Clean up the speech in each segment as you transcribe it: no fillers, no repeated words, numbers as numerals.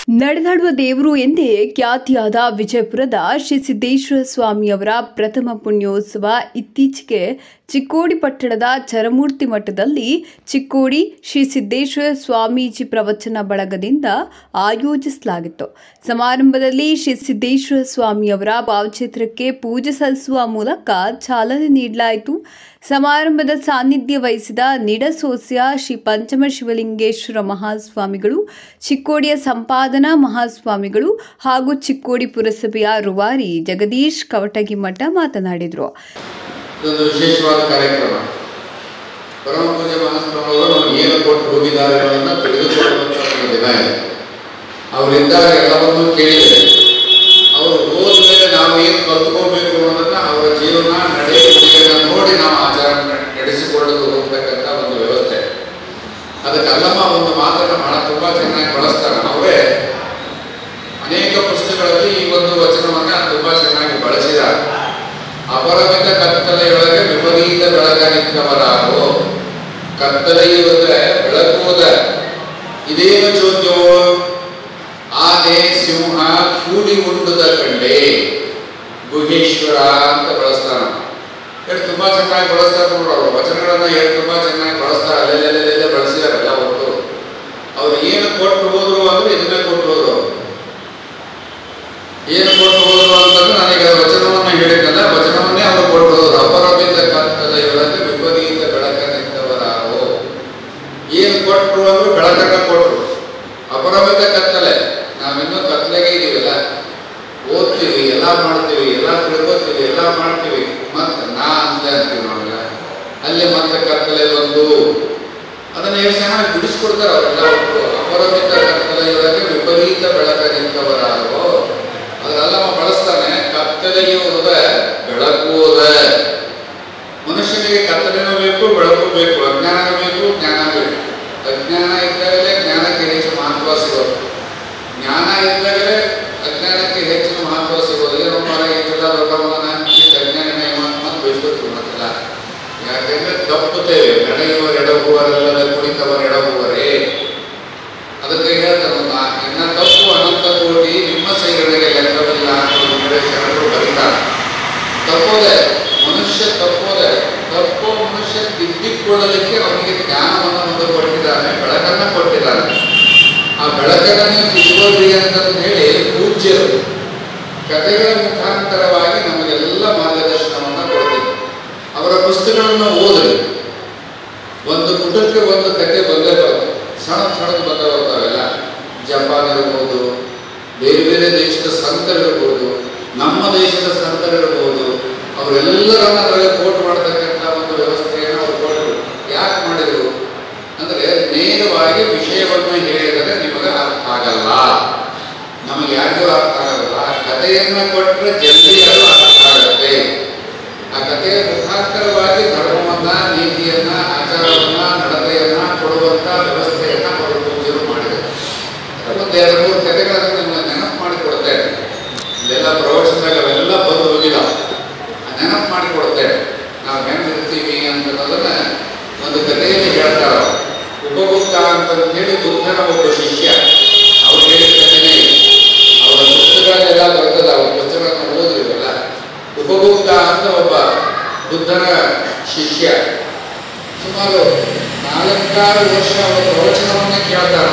ನಡೆದಾಡುವ ದೇವರು ಎಂದೇ ಖ್ಯಾತಿಯಾದ ವಿಜಯಪುರದ ಶ್ರೀ ಸಿದ್ದೇಶ್ವರ ಸ್ವಾಮಿಯವರ ಪ್ರಥಮ ಪುಣ್ಯೋತ್ಸವ ಇತ್ತೀಚೆಗೆ ಚಿಕ್ಕೋಡಿ ಪಟ್ಟಣದ ಚರಮೂರ್ತಿ ಮಠದಲ್ಲಿ ಚಿಕ್ಕೋಡಿ ಶ್ರೀ ಸಿದ್ದೇಶ್ವರ ಸ್ವಾಮೀಜಿ ಪ್ರವಚನ ಬಳಗದಿಂದ ಆಯೋಜಿಸಲಾಗಿತ್ತು. ಸಮಾರಂಭದಲ್ಲಿ ಶ್ರೀ ಸಿದ್ದೇಶ್ವರ ಸ್ವಾಮಿಯವರ ಭಾವಚಿತ್ರಕ್ಕೆ ಪೂಜೆ ಸಲ್ಲಿಸುವ ಮೂಲಕ ಚಾಲನೆ ನೀಡಲಾಯಿತು. ಸಮಾರಂಭದ ಸಾನ್ನಿಧ್ಯ ವಹಿಸಿದ ನಿಡಸೋಸ್ಯ ಶ್ರೀ ಪಂಚಮ ಶಿವಲಿಂಗೇಶ್ವರ ಮಹಾಸ್ವಾಮಿಗಳು, ಚಿಕ್ಕೋಡಿಯ ಸಂಪಾದನಾ ಮಹಾಸ್ವಾಮಿಗಳು ಹಾಗೂ ಚಿಕ್ಕೋಡಿ ಪುರಸಭೆಯ ರೂವಾರಿ ಜಗದೀಶ್ ಕವಟಗಿಮಠ ಮಾತನಾಡಿದರು. ಇದೊಂದು ವಿಶೇಷವಾದ ಕಾರ್ಯಕ್ರಮ. ಪರಮ ಪೂಜ್ಯ ಮಹಾಸ್ವಾಮಿಗಳು ಏನು ಕೊಟ್ಟು ಹೋಗಿದ್ದಾರೆ ಅನ್ನೋದನ್ನು ತಿಳಿದುಕೊಳ್ಳುವಂತಹ ಒಂದು ದಿನ ಇದೆ. ಅವರಿದ್ದಾಗ ಎಲ್ಲವನ್ನೂ ಕೇಳಿದರೆ ಅವರು ಹೋದ ಮೇಲೆ ನಾವು ಏನು ಕಲ್ತ್ಕೋಬೇಕು ಅನ್ನೋದನ್ನ ಅವರ ಜೀವನ ನಡೆಯುವುದನ್ನು ನೋಡಿ ನಾವು ಆಚಾರ ನಡೆಸಿಕೊಳ್ಳಲು ಹೋಗ್ತಕ್ಕಂಥ ಒಂದು ವ್ಯವಸ್ಥೆ. ಅದಕ್ಕೆ ಅಲ್ಲಮ್ಮ ಒಂದು ಮಾತನ್ನು ಬಹಳ ತುಂಬ ಚೆನ್ನಾಗಿ ಬಳಸ್ತಾರೆ. ಅವರೇ ಅನೇಕ ಪುಸ್ತಕಗಳಲ್ಲಿ ಈ ಒಂದು ವಚನವನ್ನು ತುಂಬ ಚೆನ್ನಾಗಿ ಬಳಸಿದ್ದಾರೆ. ಅಪರಮಿತ ಕತ್ತಲೆಯೊಳಗೆ ವಿಪರೀತ ಬೆಳಗಾಗಿದ್ದವರಾಗೋ, ಕತ್ತಲೆಯುವುದೇ ಬೆಳಕುವುದ ಇದೇನು ಚೋದ್ಯವೋ ಆನೆ ಸಿಂಹ ಕೂಡಿ ಉಂಡುದ ಕಂಡೆ ಗುಹೇಶ್ವರ ಅಂತ ಬಳಸ್ತಾರ. ಹೇಳಿ ತುಂಬಾ ಚೆನ್ನಾಗಿ ಬಳಸ್ತಾರೆ ನೋಡ್ರು. ಅವರು ವಚನಗಳನ್ನ ಹೇಳಿ ತುಂಬಾ ಚೆನ್ನಾಗಿ ಬಳಸ್ತಾರೆ. ಅಲ್ಲೆಲ್ಲೆಲ್ಲೆಲ್ಲೆ ಬಳಸಿದಾರಲ್ಲ. ಒಟ್ಟು ಅವ್ರು ಏನು ಕೊಟ್ಟು ಹೋದ್ರು ಅಂದ್ರೆ ಇದನ್ನೇ ಕೊಟ್ಟು ಹೋದ್ರು. ಏನು ಕೊಟ್ಟು ಹೋದ್ರು ಅಂತಂದ್ರೆ ನನಗೆ ವಚನವನ್ನ ಹೇಳಿದ್ದಲ್ಲ, ವಚನವನ್ನೇ ಅವರು ಕೊಟ್ಟು ಹೋದ್ರು. ಅಪರಮಿತ ಕತ್ತಲೆಯೊಳಗೆ ವಿಪರೀತ ಬೆಳಕನಿದ್ದವರಾರೋ. ಏನು ಕೊಟ್ಟರು ಅಂದ್ರೆ ಬೆಳಕನ್ನ ಕೊಟ್ಟರು. ಅಪರಮಿತ ಕತ್ತಲೆ, ನಾವಿನ್ನೂ ಕತ್ತಲೆಗೆ ಇದೀವಲ್ಲ, ಓದ್ತೀವಿ, ಎಲ್ಲ ಮಾಡ್ತೀವಿ, ಎಲ್ಲ ತಿಳ್ಕೊತೀವಿ, ಎಲ್ಲ ಮಾಡ್ತೀವಿ, ಮತ್ತೆ ನಾ ಅಂದೆ ಅಂತೀವಿ ನಾವೆಲ್ಲ. ಅಲ್ಲಿ ಮತ್ತೆ ಕತ್ತಲೆ ಬಂದು ಅದನ್ನ ಎಷ್ಟು ಚೆನ್ನಾಗಿ ಬಿಡಿಸ್ಕೊಡ್ತಾರೆ ಅವರೆಲ್ಲ. ಅಪರಮಿತ ಕತ್ತಲೆಯೊಳಗೆ ವಿಪರೀತ ಬೆಳಕನಿದ್ದವರಾರೋ. ಅದರೆಲ್ಲ ಬಳಸ್ತಾನೆ. ಕತ್ತಲೆಯುವುದ ಬೆಳಕುವುದ. ಮನುಷ್ಯನಿಗೆ ಕತ್ತಲೆನೂ ಬೇಕು, ಬೆಳಕು ಬೇಕು, ಅಜ್ಞಾನ ಬೇಕು, ಜ್ಞಾನ ಬೇಕು. ಅಜ್ಞಾನ ಇದ್ದಾಗಲೇ ಜ್ಞಾನಕ್ಕೆ ಹೆಚ್ಚು ಮಹತ್ವ ಸಿಗೋದು. ಜ್ಞಾನ ಇದ್ದಾಗಲೇ ಅಜ್ಞಾನಕ್ಕೆ ಹೆಚ್ಚಿನ ಮಹತ್ವ ಸಿಗೋದು. ಏನೊಬ್ಬ ಹೆಚ್ಚಿಲ್ಲ ದೊಡ್ಡವನ ಅಜ್ಞಾನ ಮತ್ತು ಬಯಸ್ಕೊತೀವಿ ಮತ್ತಿಲ್ಲ. ಯಾಕೆಂದ್ರೆ ತಪ್ಪುತ್ತೇವೆ. ನಡೆಯುವರೆಡಗುವರೆಲ್ಲದ ಕುಳಿತವರೆಡಗುವರೇ. ಅದಕ್ಕೆ ಹೇಳ್ತಾರೆ, ಎನ್ನ ತಪ್ಪು ಅನಂತ ಕೋಟಿ ನಿಮ್ಮ ಸೈಗಳಿಗೆ ಲೆಕ್ಕವಿಲ್ಲ ಅಂತ ಶರಣರು ಬರೀತಾರೆ. ತಪ್ಪೋದೆ ಮನುಷ್ಯ, ತಪ್ಪೋದೆ ತಪ್ಪೋ ಮನುಷ್ಯ ತಿದ್ದಿಕೊಳ್ಳಲಿಕ್ಕೆ ಅವನಿಗೆ ಜ್ಞಾನವನ್ನು ಮುಂದೆ ಕೊಟ್ಟಿದ್ದಾನೆ, ಬೆಳಕನ್ನು ಕೊಟ್ಟಿದ್ದಾನೆ. ಆ ಬೆಳಕನ್ನೇ ತಿಳ್ಕೊಳ್ರಿ ಅಂತ ಹೇಳಿ ಪೂಜ್ಯರು ಕಥೆಗಳ ಮುಖಾಂತರವಾಗಿ ನಮಗೆಲ್ಲ ಮಾರ್ಗದರ್ಶನವನ್ನು ಕೊಡ್ತಿದ್ರು. ಅವರ ಪುಸ್ತಕಗಳನ್ನು ಓದಿ ಒಂದು ಪುಟಕ್ಕೆ ಒಂದು ಕಥೆ ಬಂದೇ ಬರುತ್ತೆ. ಸಣ್ಣದು ಬಂದ ಬರ್ತಾವೆಲ್ಲ. ಜಪಾನ್ ಇರ್ಬೋದು, ಬೇರೆ ಬೇರೆ ದೇಶದ ಸಂತರಿರ್ಬೋದು, ನಮ್ಮ ದೇಶದ ಸಂತರಿರ್ಬೋದು, ಅವರೆಲ್ಲರನ್ನ ಅದರಲ್ಲಿ ಕೋಟ್ ಮಾಡತಕ್ಕಂಥ ಒಂದು ವ್ಯವಸ್ಥೆಯನ್ನು ಅವರು ಕೊಟ್ಟರು. ಯಾಕೆ ಮಾಡಿದರು ಅಂದರೆ, ನೇರವಾಗಿ ವಿಷಯವನ್ನು ಹೇಳಿದರೆ ನಿಮಗೆ ಅರ್ಥ ಆಗಲ್ಲ. ನಮಗೆ ಯಾರಿಗೂ ಅರ್ಥ ಆಗಲ್ಲ. ಕಥೆಯನ್ನು ಕೊಟ್ಟರೆ ಜಲ್ದಿ ಅದು ಅರ್ಥ ಆಗುತ್ತೆ. ಆ ಕಥೆಯ ಮುಖಾಂತರವಾಗಿ ಧರ್ಮವನ್ನ, ನೀತಿಯನ್ನ, ಆಚಾರವನ್ನ, ನಡತೆಯನ್ನ ಕೊಡುವಂತ ವ್ಯವಸ್ಥೆಯನ್ನ ಅವರು ಪೂಜ್ಯರು ಮಾಡಿದರು. ಒಂದು 2-3 ಕಥೆಗಳನ್ನು ನಿಮ್ಮನ್ನು ನೆನಪು ಮಾಡಿಕೊಡ್ತೇನೆ. ಇಲ್ಲೆಲ್ಲ ಪ್ರವಚನದಾಗ ಅವೆಲ್ಲ ಬಂದು ಹೋಗಿಲ್ಲ. ನೆನಪು ಮಾಡಿಕೊಡ್ತೇನೆ. ನಾವು ಹೆಂಗಿರ್ತೀವಿ ಅಂತನ್ನೋದನ್ನ ಒಂದು ಕಥೆಯಲ್ಲಿ ಹೇಳ್ತಾರ. ಉಪಗುಪ್ತ ಅಂತ ಹೇಳಿ ಬುದ್ಧನ ಒಬ್ಬ ಶಿಷ್ಯ. ಅವ್ರು ಹೇಳಿದ ಕಥೆನೇ ಅವರ ಪುಸ್ತಕಗಳೆಲ್ಲ ಬರ್ತದ. ಅವ್ರ ಪುಸ್ತಕಗಳನ್ನು ಓದಿರಲ್ಲ. ಉಪಗುಪ್ತ ಅಂತ ಒಬ್ಬ ಬುದ್ಧನ ಶಿಷ್ಯ ಸುಮಾರು 4-6 ವರ್ಷ ಅವರ ಪ್ರವಚನವನ್ನ ಕೇಳ್ತಾರೆ.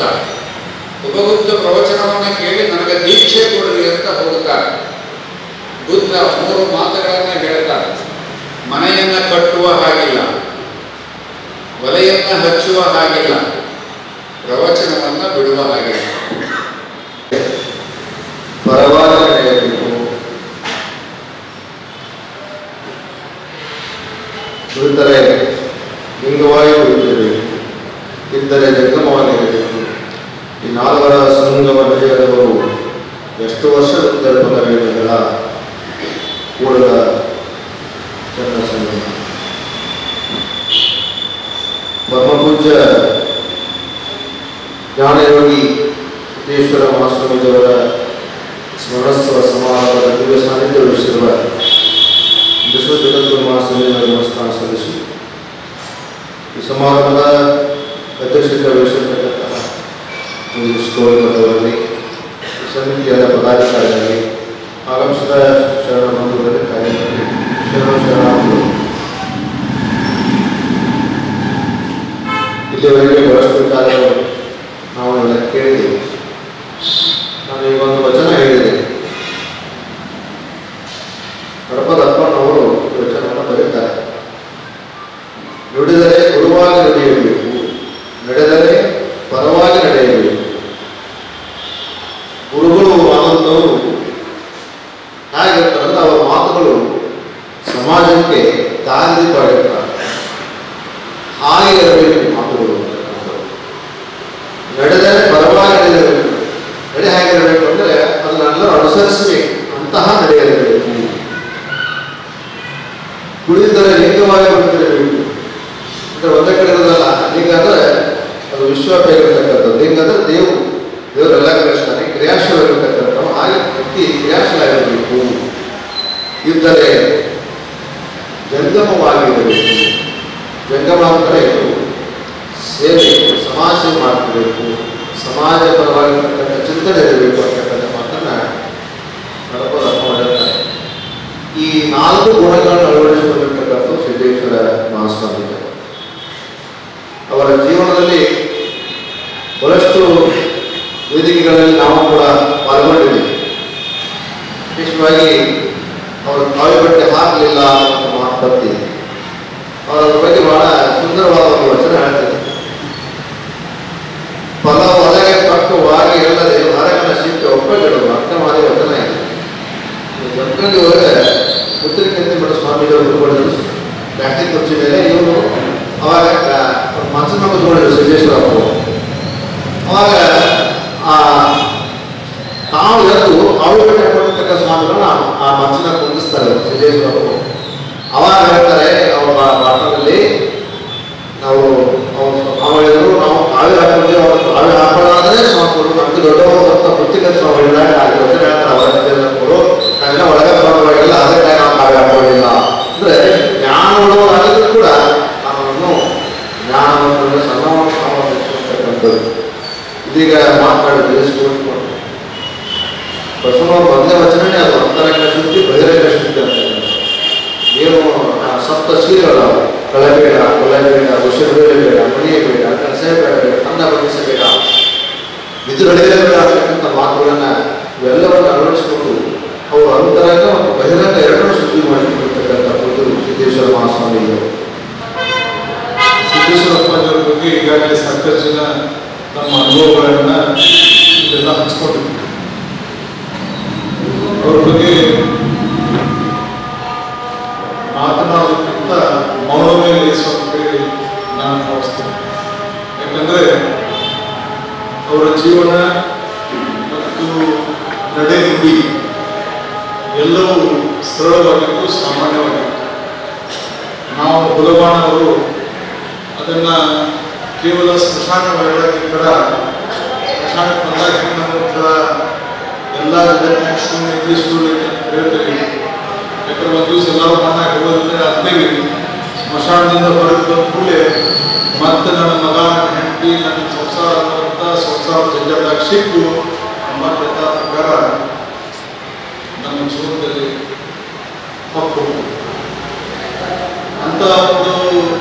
ಉಪಗುಪ್ತ ಪ್ರವಚನವನ್ನ ಕೇಳಿ ನನಗೆ ದೀಕ್ಷೆ ಕೊಡ್ರಿ ಅಂತ ಹೋಗುತ್ತಾರೆ. ಬುದ್ಧ 3 ಮಾತುಗಳನ್ನ ಹೇಳ್ತಾರೆ. ಮನೆಯನ್ನ ಕಟ್ಟುವ ಹಾಗಿಲ್ಲ, ಒಲೆಯನ್ನ ಹಚ್ಚುವ ಹಾಗಿಲ್ಲ, ಪ್ರವಚನವನ್ನ ಬಿಡುವ ಹಾಗಿಲ್ಲ. ಪರವಾದ ನಡೆಯಬೇಕು, ಕುಳಿತರೆ ಲಿಂಗವಾಗಿ ಕುಳಿತಿರಬೇಕು, ಇದ್ದರೆ ಜಂಗಮವಾಗಿರಬೇಕು. ಈ 4 ಸಂಗಮದವರು ಎಷ್ಟು ವರ್ಷ ವೇದಗಳ ಕೂಡಲ ಚಂದ್ರ ಸಂಗಮ. ಪರಮಪೂಜ್ಯ ಜ್ಞಾನಯೋಗಿ ಸಿದ್ದೇಶ್ವರ ಮಹಾಸ್ವಾಮಿಯವರ ಸ್ಮರಣೋತ್ಸವ ಸಮಾರಂಭದ ದಿವ್ಯ ಸಾನ್ನಿಧ್ಯ ವಹಿಸಿರುವ ವಿಶ್ವ ಜಗದ್ಗುರು ಮಹಾಸ್ವಾಮಿಯವರ ನಮಸ್ಕಾರ ಸಲ್ಲಿಸಿ ಈ ಸಮಾರಂಭದ ಅಧ್ಯಕ್ಷತೆ ವಹಿಸಿರ್ತಕ್ಕಂತಹ ಸ್ಟೋರಿ ಮಠದಲ್ಲಿ ಸಮಿತಿಯಾದ ಪದಾಧಿಕಾರಿಗಳಿಗೆ ಆಗಮಿಸಿದ ಶರಣ ಬಂಧುಗಳಲ್ಲಿ ಕಾರ್ಯಕ್ರಮ ಶರಣರು ಇಲ್ಲಿವರೆಗೆ ಬಹಳಷ್ಟು ವಿಚಾರಗಳು ನಾವು ಎಲ್ಲ ಕೇಳಿದ್ದೀವಿ. ನಾನು ಈಗ ಒಂದು ವಚನ ಹೇಳಿದೆ. ಹಡಪದಪ್ಪನವರು ವಚನವನ್ನು ಬರೀತಾರೆ. ನುಡಿದರೆ ಗುರುವಾಗಿ ನಡೆಯಬೇಕು, ನಡೆದರೆ ಪರವಾಗಿ ನಡೆಯಬೇಕು. ಗುರುಗಳು ಆದಂಥವರು ಹೇಗಿರ್ತಾರಂದ್ರೆ ಅವರ ಮಾತುಗಳು ಸಮಾಜಕ್ಕೆ ದಾರಿದೀಪವಾಗಿರ್ತಾರೆ. ಹಾಗೆ ಇರಬೇಕು ಮಾತುಗಳು. ನಡೆದರೆ ಪರವಾಗಿ ನಡೆಯಬೇಕು. ನಡೆ ಹೇಗಿರಬೇಕು ಅಂದರೆ ಅದನ್ನೆಲ್ಲರೂ ಅನುಸರಿಸಬೇಕು, ಅಂತಹ ನಡೆಯಬೇಕು. ಕುಳಿತರೆ ಲಿಂಗವಾಗಿ ಬಂದಿರಬೇಕು ಅಂದರೆ ಒಂದೇ ಕಡೆ ಇರೋದಲ್ಲ. ಲಿಂಗ ಅಂದರೆ ಅದು ವಿಶ್ವವ್ಯಾಪಿ ಇರತಕ್ಕಂಥದ್ದು. ಲಿಂಗ ಅಂದರೆ ದೇವರೆಲ್ಲ ಕಳಿಸ್ತಾನೆ, ಕ್ರಿಯಾಶೀಲವಾಗಿರ್ತಕ್ಕಂಥವು. ಹಾಗೆ ವ್ಯಕ್ತಿ ಕ್ರಿಯಾಶೀಲಾಗಿರಬೇಕು. ಇದ್ದರೆ ಜಂಗಮವಾಗಿರಬೇಕು. ಜಂಗಮ ಅಂದರೆ ಸೇವೆ, ಸಮಾಜ ಸೇವೆ ಮಾಡ್ತಿರಬೇಕು, ಸಮಾಜ ಪರವಾಗಿರ್ತಕ್ಕಂಥ ಚಿಂತನೆ ಇರಬೇಕು ಅಂತಕ್ಕಂಥ ಮಾತನ್ನು ನಡಪದಪ್ಪ ಹೇಳ್ತಾರೆ. ಈ 4 ಗುಣಗಳನ್ನು ಅಳವಡಿಸಿಕೊಂಡಿರ್ತಕ್ಕಂಥ ಸಿದ್ದೇಶ್ವರ ಮಹಾಸ್ವಾಮಿಗಳು ಅವರ ಜೀವನದಲ್ಲಿ ಬಹಳಷ್ಟು ವೇದಿಕೆಗಳಲ್ಲಿ ನಾವು ಕೂಡ ಪಾಲ್ಗೊಂಡಿದ್ದೀವಿ. ವಿಶೇಷವಾಗಿ ಅವರು ಕಾವಿ ಬಟ್ಟೆ ಹಾಕಲಿಲ್ಲ ಅಂತ ಮಾತು ಬರ್ತೀವಿ. ಅವರ ಬಗ್ಗೆ ಬಹಳ ಸುಂದರವಾದ ಒಂದು ವಚನ ಹೇಳ್ತಿದೆ. ಫಲ ಒಳಗೆ ಪಕ್ಕವಾಗಿ ಎಲ್ಲದೆ ನರಕನ ಶಿಲ್ಪಿ ಒಪ್ಪಗಿಡುವ ಅರ್ಥವಾದ ವಚನ ಇದೆ. ಜಮಖಂಡಿ ಒಳಗೆ ಉತ್ತರಕಂತಿ ಮಠ ಸ್ವಾಮಿಗಳು ಉಳ್ಕೊಂಡಿದ್ರು ಪ್ಲಾಸ್ಟಿಕ್ ಕುರ್ಚಿ ಮೇಲೆ. ಇವರು ಅವಾಗ ಮಂಚನ ಕೂತ್ಕೊಂಡಿದ್ರು ಸಿದ್ದೇಶ್ವರಪ್ಪ. ಅವಾಗ ನಾವು ಎದ್ದು ಕಾವಿ ಬಟ್ಟೆ ಹಾಕೊಂಡಿರ್ತಕ್ಕ ಸ್ವಾಮಿಗಳನ್ನ ಆ ಮಂಚನ ಕುಂದಿಸ್ತಾರೆ ಸಿದ್ದೇಶ್ವರಪ್ಪ. ಅವಾಗ ಹೇಳ್ತಾರೆ ಅವರ ಪಾಠದಲ್ಲಿ, ನಾವು ಹೇಳಿದ್ರು ನಾವು ಕಾವಿ ಹಾಕೊಂಡ್ವಿ, ಅವ್ರು ಕಾವಿ ಹಾಕೊಳ್ಳೋದ್ರೆ ಸ್ವಾಮಿಗಳು ನಮ್ಗೆ ದೊಡ್ಡವಂತ ಪುಸ್ತಕ ಸ್ವಾಮಿಗಳಾಗ ವಚನ ಹೇಳ್ತಾರೆ. ಅವರ ನಾವೆಲ್ಲ ಒಳಗೆ ಬರೋವಾಗಿಲ್ಲ, ಅದಕ್ಕೆ ನಾವು ಕಾವಿ ಹಾಕೊಳ್ಳಿಲ್ಲ ಅಂದ್ರೆ ಜ್ಞಾನ ಉಳ್ಳವರಾಗಿದ್ರು ಕೂಡ ನಮ್ಮನ್ನು ಜ್ಞಾನವನ್ನು ಸನ್ಮಾನವನ್ನು ಸಂಬಂಧಿಸಿರ್ತಕ್ಕಂಥದ್ದು. ಇದೀಗ ಮಾತನಾಡಿದ್ರೆ ಸ್ಕೂಲ್ ಬಸವನವರು ಒಂದೇ ವಚನನೇ ಅದು ಅಂತರಂಗ ಶುದ್ಧಿ ಬಹಿರಂಗ ಶುದ್ಧಿ ಅಂತ. ಏನು ಸಪ್ತ ಶೀಲಗಳು, ಕಳಬೇಡ, ಕೊಲ್ಲಬೇಡ, ಉಸಿರುಬೇಡ, ಮಣಿಯಬೇಡ, ಕನಸಬೇಡ, ಅನ್ನ ಬಡಿಸಬೇಡ, ಬಿದುರಳೆಯಬೇಡ ಅಂತಕ್ಕಂಥ ಮಾತುಗಳನ್ನ ಇವೆಲ್ಲವನ್ನು ಅಳವಡಿಸಿಕೊಂಡು ಅವರು ಅಂತರಂಗ ಮತ್ತು ಬಹಿರಂಗ ಎರಡನ್ನೂ ಶುದ್ಧಿ ಮಾಡಿಕೊಂಡಿರ್ತಕ್ಕಂಥ ಪುತ್ರರು ಸಿದ್ದೇಶ್ವರ ಮಹಾಸ್ವಾಮಿಗಳು. ಸಿದ್ದೇಶ್ವರಪ್ಪನವರ ಬಗ್ಗೆ ಈಗಾಗಲೇ ಸಾಕಷ್ಟು ಜನ ತಮ್ಮ ಅನುಭವಗಳನ್ನ ಇದೆಲ್ಲ ಹಂಚ್ಕೊಂಡಿದ್ರು. ಅವ್ರ ಬಗ್ಗೆ ಮಾತನಾಡೋದಕ್ಕಿಂತ ಮೌನವೇ ಲೇಸುವಂತೇಳಿ ನಾನು ಭಾವಿಸ್ತೇನೆ. ಯಾಕಂದರೆ ಅವರ ಜೀವನ ಮತ್ತು ನಡೆ ನುಡಿ ಎಲ್ಲವೂ ಸರಳವಾಗಿತ್ತು, ಸಾಮಾನ್ಯವಾಗಿತ್ತು. ನಾವು ಬುಲವಾಣವರು ಅದನ್ನು ಕೇವಲ ಸ್ಮಶಾನ ಹೇಳೋಕ್ಕಿಂತ ಸ್ಮಶಾನಕ್ಕೆ ಬಂದಾಗಿಂತ ನಂತರ ಎಲ್ಲ ಜಗತ್ತಿನ ಶೂನ್ಯ ಅಂತ ಹೇಳ್ತೀವಿ. ಯಾಕಂದ್ರೆ ಒಂದು ದಿವಸ ಎಲ್ಲರೂ ಮಣ್ಣಾಗಿ ಹೋಗೋದ್ರೆ ಅದ್ನೇವಿ ಸ್ಮಶಾನದಿಂದ ಹೊರಗೆ ಬಂದ ಕೂಡಲೇ ಮತ್ತೆ ನನ್ನ ಮಗ, ನನ್ನ ಹೆಂಡತಿ, ನನ್ನ ಸಂಸಾರ ಅನ್ನುವಂಥ ಸಂಸಾರ ಜಂಜಾಟ ಸಿಕ್ಕು ಮತ್ತೆ ಪ್ರಕಾರ ನಮ್ಮ ಜೀವನದಲ್ಲಿ ಹೊಕ್ಕು ಅಂತ ಒಂದು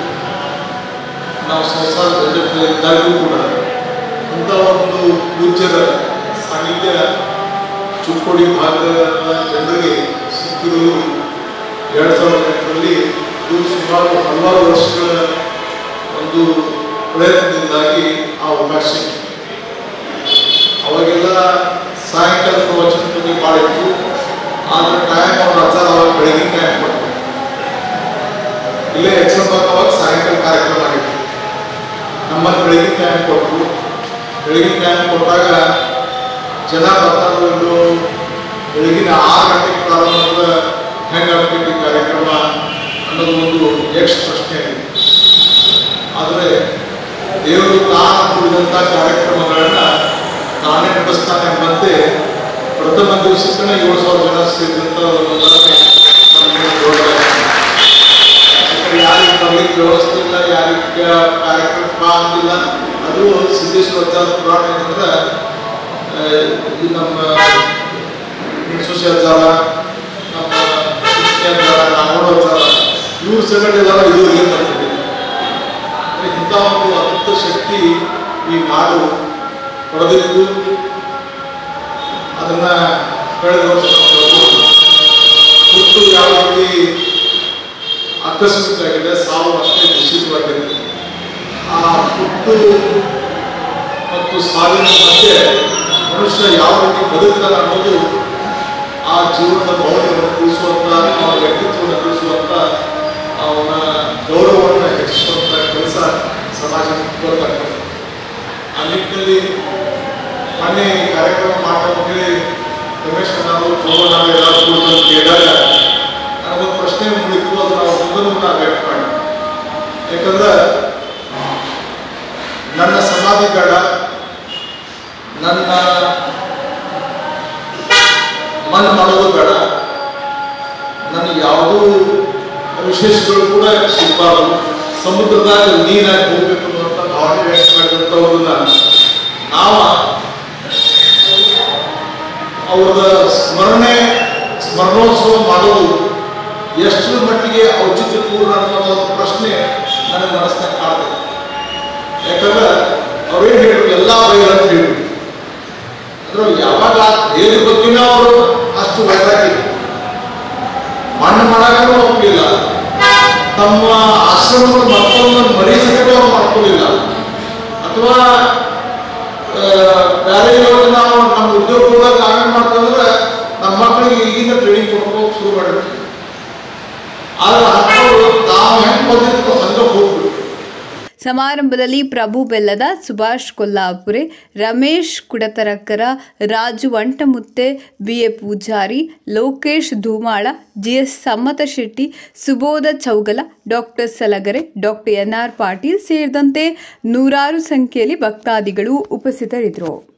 ನಾವು ಸಂಸಾರ ಜಂಜಾಟದಲ್ಲಿದ್ದಾಗೂ ಕೂಡ ಇಂಥ ಒಂದು ಪೂಜ್ಯರ ಸಾನ್ನಿಧ್ಯ ಚಿಕ್ಕೋಡಿ ಭಾಗದ ಜನರಿಗೆ ಸಿಕ್ಕಿರುವುದು 2008ರಲ್ಲಿ. ಇದು ಸುಮಾರು ಹಲವಾರು ವರ್ಷಗಳ ಒಂದು ಪ್ರಯತ್ನದಿಂದಾಗಿ ಆ ಅವಕಾಶ. ಅವಾಗೆಲ್ಲ ಸಾಯಂಕಾಲ ಪ್ರವಚನ ಬಗ್ಗೆ ಭಾಳ ಇತ್ತು. ಆದ್ರೆ ಟೈಮ್ ಅವ್ರ ಆಚಾರ ಅವಾಗ ಬೆಳಗಿನ ಟೈಮ್ ಕೊಡ್ತಾರೆ. ಇಲ್ಲೇ ಎಕ್ಸಾಮ್ ಅವಾಗ ಸಾಯಂಕಾಲ ಕಾರ್ಯಕ್ರಮ ಆಗಿತ್ತು. ನಮ್ಮಲ್ಲಿ ಬೆಳಗಿನ ಟೈಮ್ ಕೊಟ್ಟರು. ಬೆಳಗಿನ ಟೈಮ್ ಕೊಟ್ಟಾಗ ಜನ ಬರ್ತಾರೋ ಬೆಳಗಿನ 6 ಗಂಟೆಗೆ ಪ್ರಾರಂಭ ಹೆಂಗಾಗ್ತೈತಿ ಕಾರ್ಯಕ್ರಮ ಅನ್ನೋದು ಒಂದು ಯಕ್ಷ ಪ್ರಶ್ನೆ ಆಗಿದೆ. ಆದರೆ ದೇವರು ತಾನು ಕುಡಿದಂಥ ಕಾರ್ಯಕ್ರಮಗಳನ್ನ ನಾನೇ ನಡೆಸ್ತಾನೆ ಎಂಬಂತೆ ಪ್ರಥಮ ದಿವಸಕ್ಕೆ 7,000 ಜನ ಸೇರಿದಂಥ ಒಂದು ಯಾರಿಗೆ ಬರ್ಲಿಕ್ಕೆ ವ್ಯವಸ್ಥೆ ಇಲ್ಲ, ಯಾರಿಗೆ ಕಾರ್ಯಕ್ರಮ ಅಂದಿಲ್ಲ, ಅದು ಸಿದ್ದೇಶ್ವರ ಅಜ್ಜಾರ ಪುರಾಣ ಏನಂದ್ರೆ ಈ ನಮ್ಮ ಸೋಷಿ ಅಜ್ಜಾರ, ನಮ್ಮ ಅಜ್ಜಾರ, ನಾಗೋಡ ಅಜ್ಜಾರ, ಇವ್ರ ಸಂಘಟನೆದಾರ ಇದು ಏನು ಮಾಡ್ತಿದೆ. ಇಂಥ ಒಂದು ಅದ್ಭುತ ಶಕ್ತಿ ಈ ನಾಡು ಪಡೆದಿದ್ದು ಅದನ್ನ ಕಳೆದ ವರ್ಷ ಹುಟ್ಟು ಯಾವ ರೀತಿ ಆಕಸ್ಮಿಕ ಆಗಿದೆ, ಸಾವು ಅಷ್ಟೇ ನಿಶ್ಚಿತವಾಗಿದೆ. ಆ ಹುಟ್ಟು ಮತ್ತು ಸಾವಿನ ಮಧ್ಯೆ ಮನುಷ್ಯ ಯಾವ ರೀತಿ ಬದುಕ್ತಾನೆ ಅನ್ನೋದು ಆ ಜೀವನದ ಮೌಲ್ಯವನ್ನು ತಿಳಿಸುವಂತ, ಅವನ ವ್ಯಕ್ತಿತ್ವವನ್ನು ತಿಳಿಸುವಂತ, ಅವನ ಗೌರವವನ್ನು ಹೆಚ್ಚಿಸುವಂತ ಕೆಲಸ ಸಮಾಜಕ್ಕೆ ಗೊತ್ತಾಗ್ತದೆ. ಆ ನಿಟ್ಟಿನಲ್ಲಿ ಮೊನ್ನೆ ಕಾರ್ಯಕ್ರಮ ಮಾಡೋದು ಹೇಳಿ ರಮೇಶ್ ನಾವು ಎಲ್ಲ ಕೂಡಂತ ಕೇಳಿದಾಗ ನನಗೊಂದು ಪ್ರಶ್ನೆ ಮುಗಿತು. ಅದು ನಾವು ಮುಂದೂ ನಾವು ವ್ಯಕ್ತ ಮಾಡಿ, ಯಾಕಂದ್ರೆ ನನ್ನ ಸಮಾಧಿ ಬೇಡ, ನನ್ನ ಮಣ್ಣು ಮಾಡೋದು ಬೇಡ, ನನಗೆ ಯಾವುದೂ ವಿಶೇಷಗಳು ಕೂಡ ಸಿಗಬಾರದು, ಸಮುದ್ರದಾಗ ನೀರಾಗಿ ಹೋಗ್ಬೇಕು ಅನ್ನುವಂಥ ಭಾವನೆ ವ್ಯಕ್ತ ಮಾಡಿದಂಥವ್ರನ್ನ ನಾವು ಅವ್ರದ ಸ್ಮರಣೋತ್ಸವ ಮಾಡೋದು ಎಷ್ಟರ ಮಟ್ಟಿಗೆ ಔಚಿತ್ಯಪೂರ್ಣ ಅನ್ನೋ ಒಂದು ಪ್ರಶ್ನೆ ನನಗೆ ಮನಸ್ಸಿನಾಗ ಕಾಡ್ತದೆ. ಯಾಕಂದ್ರೆ ಅವ್ರೇನು ಹೇಳಿದ್ರು, ಎಲ್ಲ ಬೈಲ್ ಅಂತ ಹೇಳಿದ್ರು. ಅಂದ್ರೆ ಯಾವಾಗ ದೇವ್ರ ಬಗ್ಗೆನೂ ಅವರು ಅಷ್ಟು ವೈರಾಗಿ ಮಣ್ಣು ಮಾಡಾಕೂ ಒಪ್ಪಲಿಲ್ಲ, ತಮ್ಮ ಆಶ್ರಮದ ಮಕ್ಕಳನ್ನು ಮರೀಸಕ್ಕೆ ಅವ್ರು ಮಾಡ್ಕೊಳ್ಳಿಲ್ಲ, ಅಥವಾ ಬೇರೆ ನಾವು ನಮ್ಮ ಉದ್ಯೋಗದಾಗ ನಾವೇನು ಮಾಡ್ತಂದ್ರೆ ನಮ್ಮ ಮಕ್ಕಳಿಗೆ ಈಗಿಂದ ಟ್ರೈನಿಂಗ್ ಕೊಡ್ಬೇಕು ಶುರು ಮಾಡಿರ್ತೀವಿ. ಆದ್ರೆ ಅಂಥವ್ರು ತಾವು ಹೆಂಗೆ ಬಂದಿತ್ತು ಹಂಗೆ ಹೋಗ್ಬಿಟ್ಟು. ಸಮಾರಂಭದಲ್ಲಿ Prabhu Bellad, Subhash Kolhapure, Ramesh Kudtarkar, Raju Vantamutte, BA Pujari, Lokesh Dhumal, GS Sammat Shetty, Subodh Chougala, doctor Salagare, doctor NR Patil ಸೇರಿದಂತೆ ನೂರಾರು ಸಂಖ್ಯೆಯಲ್ಲಿ ಭಕ್ತಾದಿಗಳು ಉಪಸ್ಥಿತರಿದ್ದರು.